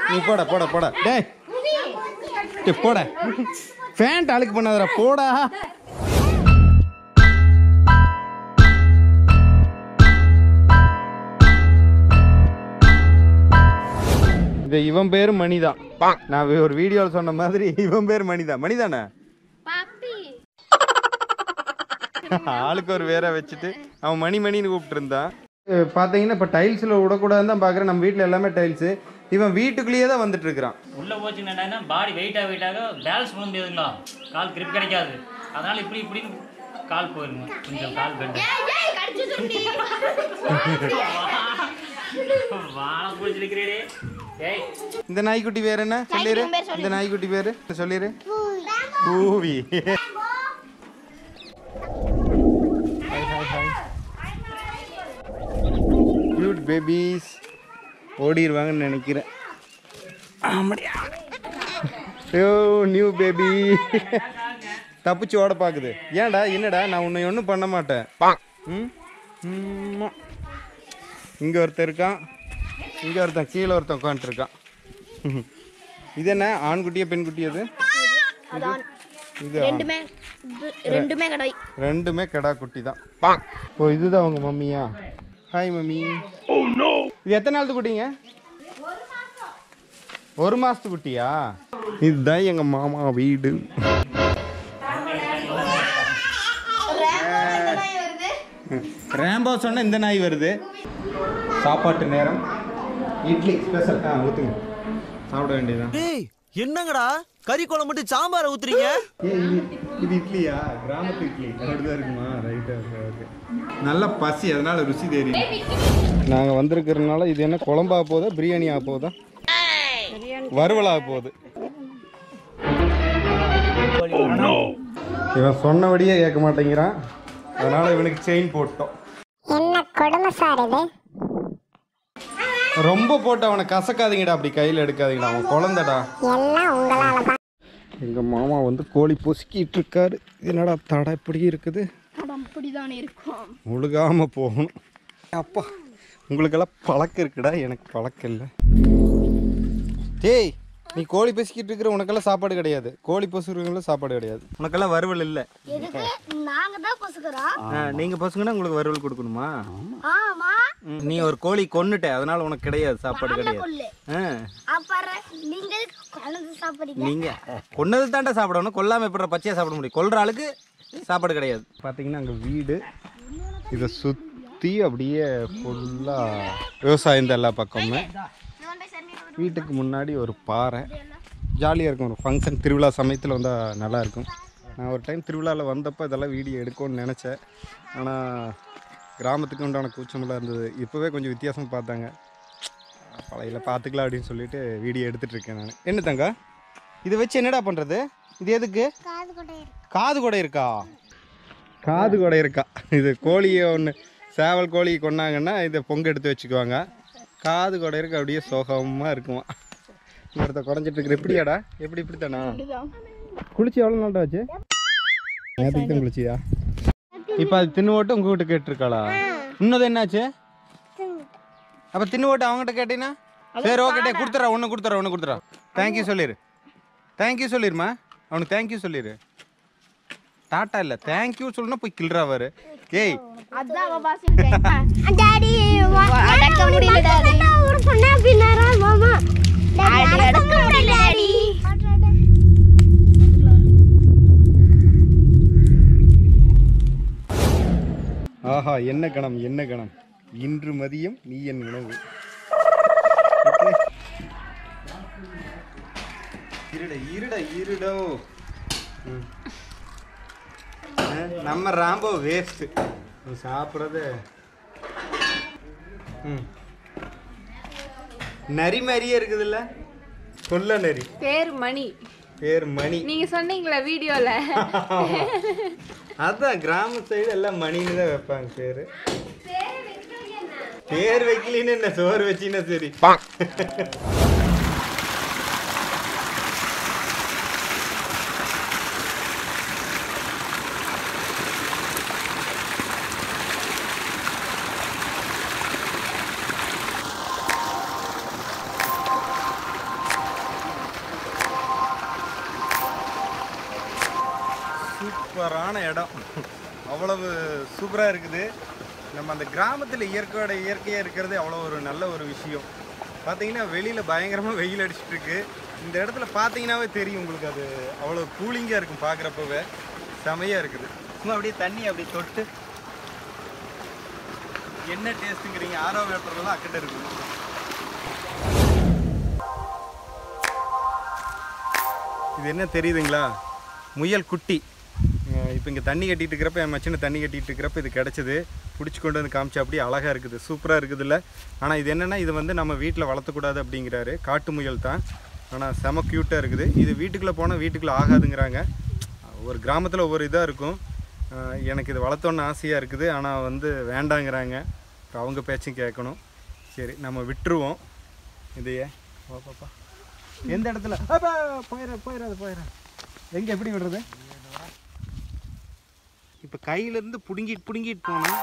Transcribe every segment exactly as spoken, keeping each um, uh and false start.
நீ போட போட போட டேய் போட ஃபேண்ட் அழுக்கு பண்ணாதடா போடா. இது இவன் பேரு மணிதான். நான் ஒரு வீடியோவில் சொன்ன மாதிரி இவன் பேர் மணிதான். மணிதானே ஆளுக்கு ஒரு வேற வச்சுட்டு அவன் மணி மணின்னு கூப்பிட்டு இருந்தான். பார்த்தீங்கன்னா இப்போ டைல்ஸில் விடக்கூடாதுன்னு தான் பார்க்குறேன். நம்ம வீட்டில் எல்லாமே டைல்ஸு. இவன் வீட்டுக்குள்ளேயே தான் வந்துட்டு இருக்கிறான். உள்ள போச்சுன்னா பாடி வெயிட்டாக வெயிட்டாக பேலன்ஸ் பண்ண முடியாதுங்களா, கால் கிரிப் கிடைக்காது. அதனால இப்படி இப்படி கால் போயிருங்க, கொஞ்சம் கால் பெண்டு வாழை பிடிச்சிருக்கிறே. ஏய் இந்த நாய்க்குட்டி பேர் என்ன சொல்லிடு? இந்த நாய்க்குட்டி பேர் சொல்லிடு. பூவி. கியூட் பேபிஸ் ஓடிடுவாங்கன்னு நினைக்கிறேன். ஐயோ நியூ பேபி தப்பிச்சு ஓட பார்க்குது. ஏன்டா என்னடா நான் உன்னை ஒன்றும் பண்ண மாட்டேன். ம் இங்கே ஒருத்தன் இருக்கான், இங்கே ஒருத்தன் கீழே ஒருத்தன் உட்காந்துருக்கான். இது என்ன ஆண்குட்டியா பெண்குட்டி? அது இது ரெண்டுமே ரெண்டுமே கடா குட்டி தான். ஓ இதுதான் உங்க மம்மியா? Hi mummy. இது எத்தனை நாள் குட்டிங்க? ஒரு மாசத்து குட்டியா? இதுதான் எங்க மாமா வீடு. ரேம்போ சொன்ன இந்த நாய் வருது. சாப்பாட்டு நேரம். இட்லி ஸ்பெஷல். ஆ ஊத்துங்க, சாப்பிட வேண்டியதான். என்னங்கடா கறி குழம்பு மட்டும் சாம்பாரை ஊத்துறீங்க? இது இட்லியா? கிராமத்து இட்லி அப்படிதான் இருக்குமா? ரைட்டா இருக்கு. நல்ல பசி, அதனால ருசி தெரியும். நாங்க வந்திருக்கிறதுனால இது என்ன குழம்பா போதா பிரியாணி ஆக போதா வறுவலாக போகுது? இவன் சொன்னபடியே கேட்க மாட்டேங்கிறான், அதனால இவனுக்கு செயின் போட்டோம். என்ன கொடுமை சார் இது? ரொம்ப போட்டு அவனை கசக்காதீங்கடா, அப்படி கையில் எடுக்காதீங்கடா, அவன் குழந்தைடா. எல்லாம் உங்களால தான். எங்க மாமா வந்து கோழி பொசுக்கிட்டு இருக்காரு. என்னடா தடை இப்படி இருக்குது? அப்படிதான் இருக்கும், முழுகாம போகணும். அப்பா உங்களுக்கெல்லாம் பழக்கம் இருக்குடா, எனக்கு பழக்கம் இல்லை. டேய் நீ கோழி பொசுக்கிட்டு இருக்கிற, உனக்கெல்லாம் சாப்பாடு கிடையாது. கோழி பொசுக்கிறவங்களும் சாப்பாடு கிடையாது. உனக்கெல்லாம் வறுவல் இல்லை. நாங்க தான் பொசுக்குறோம். நீங்க பொசுங்கன்னா உங்களுக்கு வறுவல் கொடுக்கணுமா? ஆமா. நீ ஒரு கோழி கொன்னுட்ட, அதனால உனக்கு கிடையாது, சாப்பாடு கிடையாது. நீங்க கொன்னது தாண்டா சாப்பிடணும், கொல்லாம எப்படி பச்சையா சாப்பிட முடியும்? கொல்ற ஆளுக்கு சாப்பாடு கிடையாது. பாத்தீங்கன்னா அங்க வீடு, இதை சுத்தி அப்படியே ஃபுல்லா விவசாயம் தான் எல்லா பக்கமுமே. வீட்டுக்கு முன்னாடி ஒரு பாறை, ஜாலியாக இருக்கும். ஒரு ஃபங்க்ஷன் திருவிழா சமயத்தில் வந்தால் நல்லாயிருக்கும். நான் ஒரு டைம் திருவிழாவில் வந்தப்போ இதெல்லாம் வீடியோ எடுக்கணும்னு நினச்சேன். ஆனால் கிராமத்துக்கு உண்டான கூச்சமெல்லாம் இருந்தது. இப்போவே கொஞ்சம் வித்தியாசம் பார்த்தாங்க. பழையில பார்த்துக்கலாம் அப்படின்னு சொல்லிட்டு வீடியோ எடுத்துகிட்ருக்கேன் நான். என்ன தங்க இதை வச்சு என்னடா பண்ணுறது? இது எதுக்கு? காது கொடை இருக்கா? காது கொடை இருக்கா? இது கோழியை ஒன்று சேவல் கோழி கொண்டாங்கன்னா இதை பொங்க எடுத்து வச்சுக்குவாங்க. காது கொடை இருக்கு, அப்படியே சோகமாக இருக்குமா. இன்னொருத்த குறைஞ்சிட்டு இருக்கிற. எப்படியாடா? எப்படி இப்படி தானா? குளிச்சு எவ்வளோ நாள்டா ஆச்சு? நேற்றுக்கு தான் குளிச்சியா? இப்போ அது தின்னு ஓட்டு உங்கள் வீட்டு கேட்டுருக்காளா? இன்னது என்னாச்சு? அப்போ தின்னு ஓட்டு அவங்ககிட்ட கேட்டீங்கன்னா சரி ஓகே கொடுத்துட்றா, ஒன்று கொடுத்துட்றா ஒன்று கொடுத்துட்றா. தேங்க்யூ சொல்லிடு, தேங்க்யூ சொல்லிடுமா. அவனுக்கு தேங்க்யூ சொல்லிடு. டாட்டா இல்லை தேங்க்யூ சொல்லணும், போய் கிள்றாவாரு. ஏய் ஆஹா என்ன கணம் என்ன கணம். இன்று மதியம் நீ என் உணவு. இருட இருட இருடோ. நம்ம ராம்போ வேஸ்ட் சாப்பிட்றது. ம் நரி மாதிரியே இருக்குதுல்ல, கொல்ல நரி. பேர் மணி. பேர் மணி. நீங்க சொன்னீங்களா வீடியோல? அதான் கிராம சைடு எல்லாம் மணின்னு தான் வைப்பாங்க பேரு. பேர் வைக்கலின்னு என்ன, சோறு வச்சின்னா சரி. சூப்பரான இடம், அவ்வளவு சூப்பராக இருக்குது. நம்ம அந்த கிராமத்தில் இயற்கையோட இயற்கையாக இருக்கிறது அவ்வளோ ஒரு நல்ல ஒரு விஷயம். பார்த்தீங்கன்னா வெளியில் பயங்கரமாக வெயில் அடிச்சிட்ருக்கு. இந்த இடத்துல பார்த்தீங்கன்னாவே தெரியும் உங்களுக்கு, அது அவ்வளோ கூலிங்காக இருக்கும் பார்க்குறப்பவே, செமையாக இருக்குது. சும்மா அப்படியே தண்ணி அப்படியே தொட்டு என்ன டேஸ்ட்டுங்கிறீங்க, ஆரோ வேப்பரெல்லாம் அக்கிட்ட இருக்குது. இது என்ன தெரியுதுங்களா, முயல் குட்டி. இப்போ இங்கே தண்ணி கட்டிகிட்டு இருக்கிறப்ப, என் மச்சினை தண்ணி கட்டிகிட்டு இருக்கிறப்ப இது கிடச்சிது. பிடிச்சி கொண்டு வந்து காமிச்சா அப்படி அழகாக இருக்குது, சூப்பராக இருக்குது இல்லை. ஆனால் இது என்னென்னா, இது வந்து நம்ம வீட்டில் வளர்த்தக்கூடாது அப்படிங்கிறாரு. காட்டு முயல் தான், ஆனால் செம க்யூட்டாக இருக்குது. இது வீட்டுக்குள்ளே போனால் வீட்டுக்குள்ளே ஆகாதுங்கிறாங்க. ஒரு கிராமத்தில் ஒவ்வொரு இதாக இருக்கும். எனக்கு இது வளர்த்தோன்னு ஆசையாக இருக்குது, ஆனால் வந்து வேண்டாங்கிறாங்க. இப்போ அவங்க பேச்சும் கேட்கணும். சரி நம்ம விட்டுருவோம் இதையே. வா பாப்பா, எந்த இடத்துல போயிட போயிடாது போயிட எங்கே எப்படி விடுறது? இப்போ கையிலேருந்து பிடுங்கிட்டு பிடுங்கிட்டு போனோம்.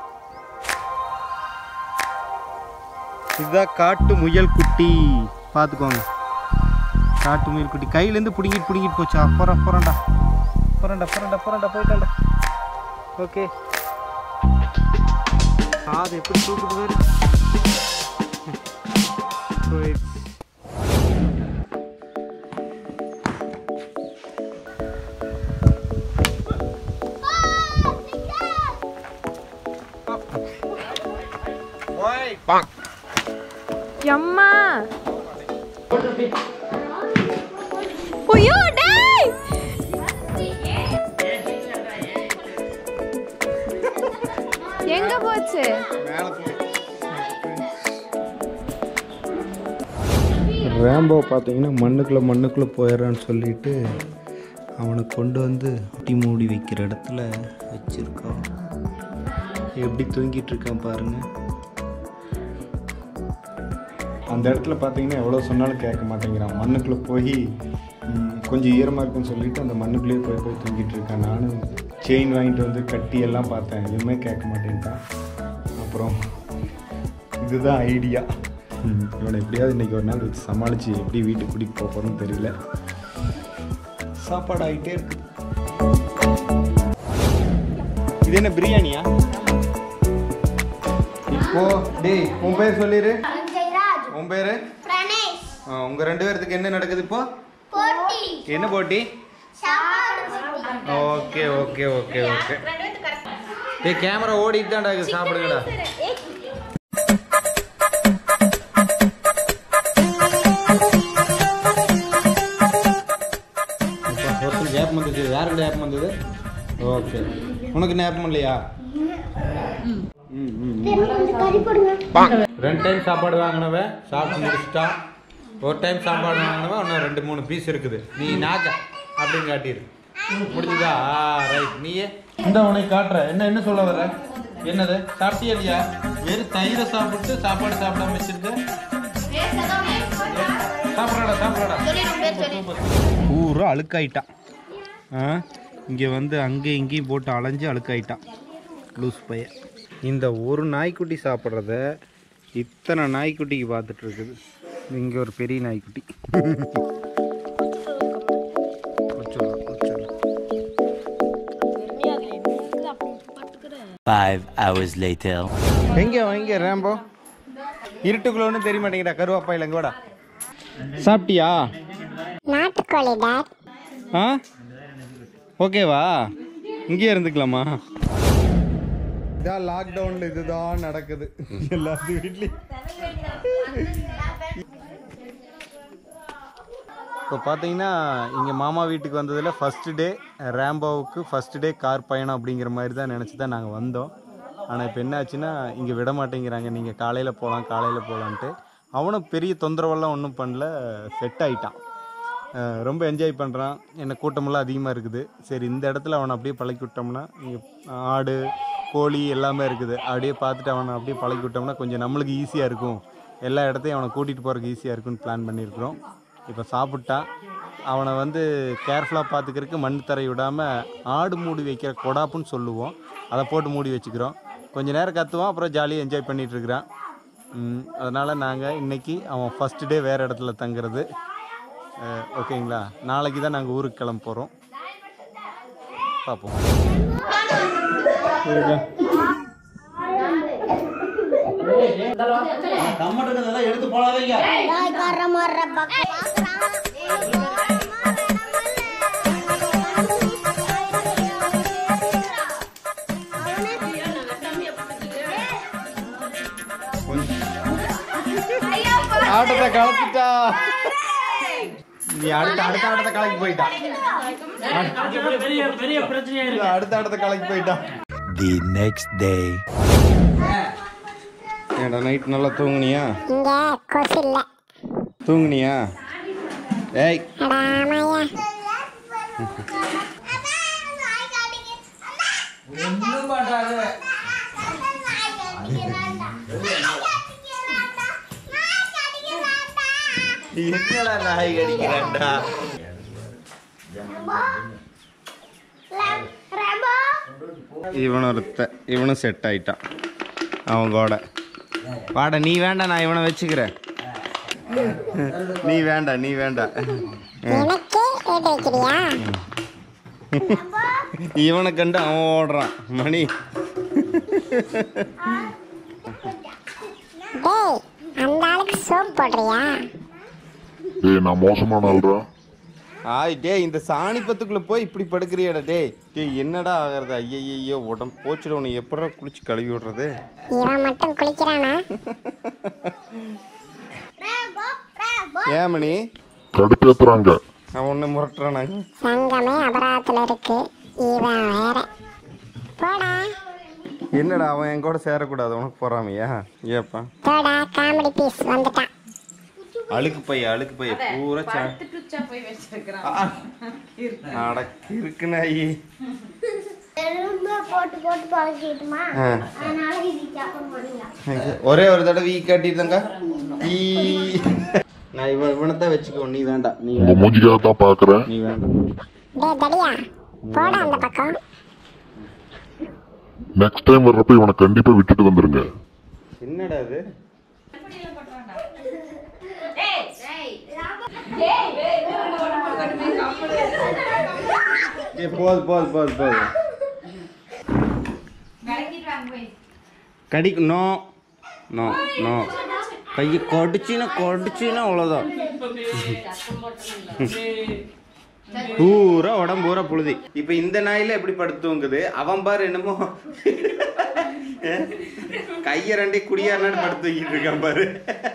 இதுதான் காட்டு முயல் குட்டி, பார்த்துக்கோங்க. காட்டு முயல் குட்டி கையிலேருந்து பிடுங்கிட்டு பிடுங்கிட்டு போச்சா. போகிறேன் போகிறேன்டா போகிறேன்டா போகிறேன்டா போகிறேன்டா போயிட்டாண்டா. ஓகே, அது எப்படி தூக்குது வேறு. போயிடுச்சு. அம்மா ஐயோ டேய், எங்க போச்சு? ரேம்போ பார்த்தீங்கன்னா மண்ணுக்குள்ளே மண்ணுக்குள்ளே போயிடறான்னு சொல்லிட்டு அவனை கொண்டு வந்து குட்டி மூடி வைக்கிற இடத்துல வச்சுருக்கோம். எப்படி தூங்கிட்டு இருக்கான் பாருங்கள். அந்த இடத்துல பார்த்தீங்கன்னா எவ்வளோ சொன்னாலும் கேட்க மாட்டேங்கிறான். மண்ணுக்குள்ளே போய் கொஞ்சம் ஈரமாக இருக்குன்னு சொல்லிட்டு அந்த மண்ணுக்குள்ளேயே போய் போய் தூங்கிட்டு இருக்கான். நானும் செயின் வாங்கிட்டு வந்து கட்டி எல்லாம் பார்த்தேன், எதுவுமே கேட்க மாட்டேன்ட்டான். அப்புறம் இதுதான் ஐடியா. இவனை எப்படியாவது இன்றைக்கி ஒரு நாள் வச்சு சமாளித்து எப்படி வீட்டுக்கு கூட்டிகிட்டு போக போகிறோன்னு தெரியல. சாப்பாடு ஆகிட்டே இருக்கு. இது என்ன பிரியாணியா? இப்போ டேய் உன் பேர் சொல்லிடு. உன் பேரு? உங்க ரெண்டு பேருக்கு என்ன நடக்குது இப்போ? என்ன போட்டி? Okay okay okay okay. டேய் கேமரா ஓடிட்டு தான்டா இருக்கு, சாப்பிடுங்கடா. ஒருத்தர் கேப் வந்துச்சு, யாருக்கு கேப் வந்தது? ஓகே, உனக்கு ஞாபகம் இல்லையா? ரெண்டு டைம் சாப்பாடு வாங்கினவன் சாப்பிட்டு முடிச்சுட்டா. ஒரு டைம் சாப்பாடு வாங்கினவன் இன்னும் ரெண்டு மூணு பீஸ் இருக்குது. நீ நாக்க அப்படின்னு காட்டிடு. முடிஞ்சுதா? ரைட். நீயே இந்த உனக்கு காட்டுற என்ன என்ன சொல்ல வர? என்னது சாப்பிட்டியா இல்லையா? வெறும் தயிரை சாப்பிட்டு சாப்பாடு சாப்பிடாம வச்சிருக்க. சாப்பிட்றாடா சாப்பிட்றாடா. பூரா அழுக்காயிட்டான். ஆ இங்கே வந்து அங்கேயும் இங்கேயும் போட்டு அலைஞ்சு அழுக்காயிட்டான் லூஸ் பைய. இந்த ஒரு நாய்க்குட்டி சாப்பிட்றத இத்தனை நாய்க்குட்டிக்கு பார்த்துட்டு இருக்குது. இங்கே ஒரு பெரிய நாய்க்குட்டி. Five hours later. எங்கே எங்கே ரேம்போ? இருட்டுக்குள்ள ஒன்றும் தெரிய மாட்டேங்கிறா. கருவாப்பாயில் எங்க வாடா. சாப்பிட்டியா? நாட்டுக்கோழி டாட். ஆ ஓகேவா? இங்கேயே இருந்துக்கலாமா? இதான் லாக்டவுனில் இதுதான் நடக்குது எல்லாத்து வீட்லேயும். இப்போ பார்த்தீங்கன்னா இங்கே மாமா வீட்டுக்கு வந்ததில் ஃபஸ்ட்டு டே ரேம்போவுக்கு ஃபஸ்ட்டு டே கார் பயணம் அப்படிங்கிற மாதிரி தான் நினச்சி தான் நாங்கள் வந்தோம். ஆனால் இப்போ என்ன ஆச்சுன்னா இங்கே விட மாட்டேங்கிறாங்க. நீங்கள் காலையில் போகலாம் காலையில் போகலான்ட்டு. அவனும் பெரிய தொந்தரவெல்லாம் ஒன்றும் பண்ணல, செட் ஆகிட்டான். ரொம்ப என்ஜாய் பண்ணுறான். என்ன கூட்டமெல்லாம் அதிகமாக இருக்குது. சரி இந்த இடத்துல அவனை அப்படியே பழக்கி விட்டோம்னா, இங்கே ஆடு கோழி எல்லாமே இருக்குது, அப்படியே பார்த்துட்டு அவனை அப்படியே பழக்கி விட்டோம்னா கொஞ்சம் நம்மளுக்கு ஈஸியாக இருக்கும். எல்லா இடத்தையும் அவனை கூட்டிகிட்டு போகிறதுக்கு ஈஸியாக இருக்குன்னு பிளான் பண்ணியிருக்கிறோம். இப்போ சாப்பிட்டான். அவனை வந்து கேர்ஃபுல்லாக பார்த்துக்கிறதுக்கு மண் தரை விடாமல் ஆடு மூடி வைக்கிற கொடாப்புன்னு சொல்லுவோம், அதை போட்டு மூடி வச்சுக்கிறோம். கொஞ்சம் நேரம் கற்றுவான், அப்புறம் ஜாலியாக என்ஜாய் பண்ணிகிட்ருக்குறான். அதனால் நாங்கள் இன்றைக்கி அவன் ஃபஸ்ட்டு டே வேறு இடத்துல தங்குறது. ஓகேங்களா? நாளைக்கு தான் நாங்கள் ஊருக்கு கிளம்ப போகிறோம். பார்ப்போம். எடுத்து போடாதீங்க. ஆட்டத்தை கலக்கிட்டா. நீ அடுத்த அடுத்த ஆட்டத்தை கலக்கி போயிட்டா. பெரிய பெரிய பிரச்சனையா இருக்கு. அடுத்த ஆட்டத்தை கலக்கி போயிட்டா. The next day. ஏடா நைட் நல்லா தூங்குனியா? இங்க கொசு இல்ல. தூங்குனியா? ஏய் அடாமையா. ஒண்ணும் பண்ணாத. என்னடா நாய் கடிக்கிறான்டா? இவன் ஒருத்த இவனும் செட் ஆயிட்டான் அவன் கூட. வாடா நீ வேண்டாம், நான் இவனை வச்சுக்கிறேன். நீ வேண்டாம், நீ வேண்டாம். எனக்கே கேட்டு வைக்கிறியா? இவனை கண்டு அவன் ஓடுறான். மணி டேய், அந்த ஆளுக்கு சோப் போடுறியா? ஏய் நான் மோசமான ஆள்றா. ஆய் டே, இந்த சாணி பத்துக்குள்ள போய் இப்படி படுக்கிறியடா டே. டே என்னடா ஆகிறது? ஐயையோ உடம்பு போச்சுட. உன்னை எப்படா குளிச்சு கழுவி விடுறது? இவன் மட்டும் குளிக்கிறானா? ஏன் மணி கடுப்பேத்துறாங்க. அவன் ஒன்று முரட்டுறானாங்க. சங்கமே அபராதத்துல இருக்கு. இவன் வேற. போடா என்னடா அவன் என் கூட சேரக்கூடாது உனக்கு போறாமையா? ஏப்பா போடா, காமெடி பீஸ் வந்துட்டான். அழுக்கு பைய அழுக்கு பைய பூரா அடக்கு இருக்கு நாயி. போட்டு போட்டு பழகிட்டுமா, அதனால இது சாப்பிட முடியல. ஒரே ஒரு தடவை ஈ காட்டிருந்தங்க. ஈ நான் இவன் இவனைத்தான் வச்சுக்கோ. நீ வேண்டாம், நீ உங்க மூஞ்சிக்காக தான் பாக்குறேன். நீ வேண்டாம். டேய் தடியா, போடா அந்த பக்கம். நெக்ஸ்ட் டைம் வர்றப்ப இவனை கண்டிப்பா விட்டுட்டு வந்துருங்க. என்னடா அது? போது போது போது போது கடிக்கு. நோ நோ நோ கையை கொடிச்சின்னா கொடிச்சின்னா அவ்வளோதான். பூரா உடம்பு பூரா புழுதி. இப்போ இந்த நாயில எப்படி படுத்துங்குது? அவன் பாரு என்னமோ கையை ரெண்டே குடியாருன்னு படுத்து வைக்கிட்டு இருக்கான் பாரு.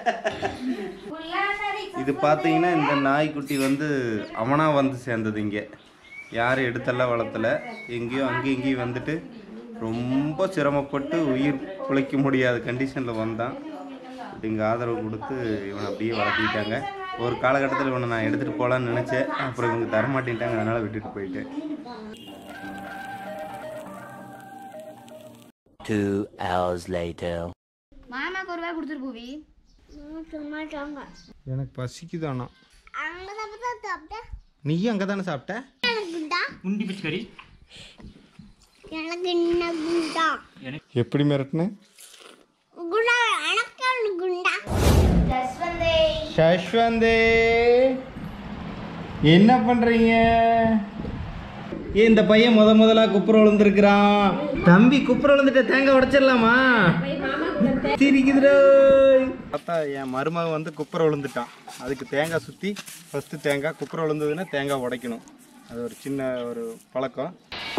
இது பார்த்தீங்கன்னா இந்த நாய்க்குட்டி வந்து அவனா வந்து சேர்ந்தது. இங்கே யாரும் எடுத்தெல்லாம் வளர்த்தல. எங்கேயோ அங்கேயும் இங்கேயும் வந்துட்டு ரொம்ப சிரமப்பட்டு உயிர் பிழைக்க முடியாத கண்டிஷனில் வந்தான். இங்கே ஆதரவு கொடுத்து இவனை அப்படியே வளர்த்திட்டாங்க. ஒரு காலகட்டத்தில் இவனை நான் எடுத்துகிட்டு போகலான்னு நினச்சேன். அப்புறம் இவங்க தரமாட்டேன்ட்டாங்க, அதனால் விட்டுட்டு போயிட்டேன். Two hours later. மாமாக்கு ஒரு ரூபாய் கொடுத்துட்டு போவி. சும்மா சாங்க. எனக்கு பசிக்குதானா? அங்கதான் தான் சாப்பிட்டேன். நீயும் அங்கே தானே சாப்பிட்ட? குண்டி பிச்சு கறி. எனக்கு என்ன குண்டா? எப்படி மிரட்டினேன்? குண்டா எனக்கு குண்டா. ஜஸ்வந்தே சஷ்வந்தே என்ன பண்றீங்க? ஏன் இந்த பையன் முத முதலா குப்புற விழுந்துருக்கிறான். தம்பி குப்புற விழுந்துட்ட, தேங்காய் உடைச்சிடலாமா? பார்த்தா என் மருமகன் வந்து குப்புற விழுந்துட்டான். அதுக்கு தேங்காய் சுற்றி ஃபஸ்ட்டு தேங்காய் குப்புற விழுந்ததுன்னா தேங்காய் உடைக்கணும். அது ஒரு சின்ன ஒரு பழக்கம்.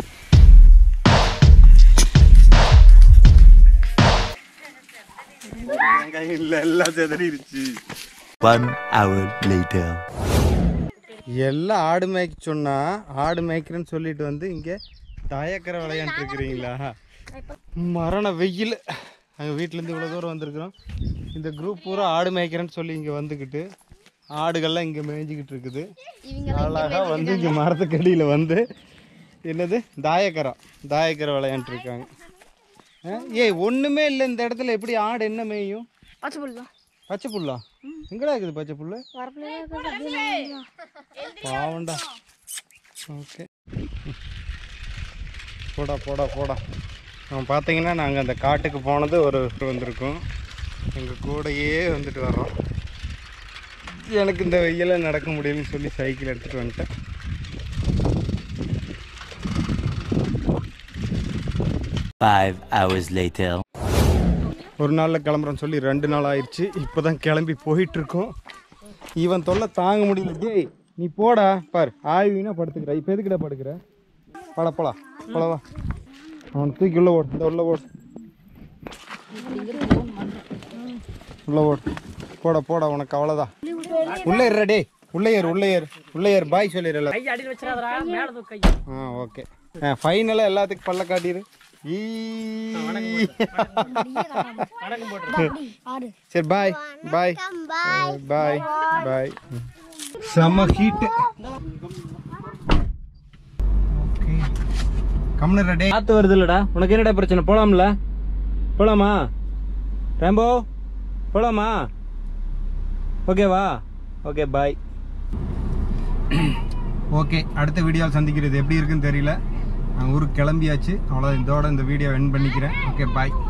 தேங்காய் இல்லை, எல்லாம் செதறிடுச்சு. One hour later. எல்லாம் ஆடு மேய்க்க சொன்னா ஆடு மேய்க்கிறேன்னு சொல்லிட்டு வந்து இங்கே தாயக்கரை விளையாண்டு இருக்கிறீங்களா? மரண வெயில். நாங்கள் வீட்டிலேருந்து இவ்வளோ தூரம் வந்திருக்கிறோம். இந்த குரூப் பூரா ஆடு மேய்க்கிறேன்னு சொல்லி இங்கே வந்துக்கிட்டு ஆடுகள்லாம் இங்கே மேய்ஞ்சிக்கிட்டு இருக்குது. அழகாக வந்து இங்கே மரத்துக்கடியில் வந்து என்னது தாயக்கரை தாயக்கரை விளையாண்டுருக்காங்க. ஏய் ஒன்றுமே இல்லை இந்த இடத்துல. எப்படி ஆடு என்ன மேயும்? பச்சை புல்லா. பச்சை புல்லா? எங்கடா இருக்குது பச்சை புல்லு? பாவண்டா. ஓகே போடா போடா போடா. அவன் பார்த்தீங்கன்னா நாங்கள் அந்த காட்டுக்கு போனது ஒரு வந்திருக்கோம். எங்கள் கூடையே வந்துட்டு வர்றோம். எனக்கு இந்த வெயில நடக்க முடியலன்னு சொல்லி சைக்கிள் எடுத்துகிட்டு வந்துட்டேன். Five hours later. ஒரு நாளில் கிளம்புறோன்னு சொல்லி ரெண்டு நாள் ஆயிடுச்சு. இப்போ தான் கிளம்பி போயிட்டுருக்கோம். இவன் தொல்லை தாங்க முடியல. டேய் நீ போடா பார், ஆய்வினா படுத்துக்கிற. இப்போ எதுக்கிட்ட படுக்கிற? பட போலாம் போலவா. அவன் தூக்கி உள்ள ஓடு, இந்த உள்ள ஓடு, உள்ள ஓடு, போட போட. உனக்கு அவ்வளோதான். உள்ளே ஏறுற டே, உள்ளே ஏறு, உள்ளே ஏறு, உள்ளே ஏறு. பாய் சொல்லிடுறல. ஆ ஓகே. ஃபைனலாக எல்லாத்துக்கும் பல்ல காட்டிடு. சரி பாய் பாய் பாய் பாய். செம்ம ஹீட்டு. கம்னு டே. காத்து வருது இல்லடா, உனக்கு என்னடா பிரச்சனை? போலாம்ல? போலாமா ரேம்போ? போலாமா? ஓகேவா? Okay bye. ஓகே, அடுத்த வீடியோவில் சந்திக்கிறது எப்படி இருக்குன்னு தெரியல. நான் ஊருக்கு கிளம்பியாச்சு. அவ்வளோ இதோட இந்த வீடியோ எண்ட் பண்ணிக்கிறேன். ஓகே பாய்.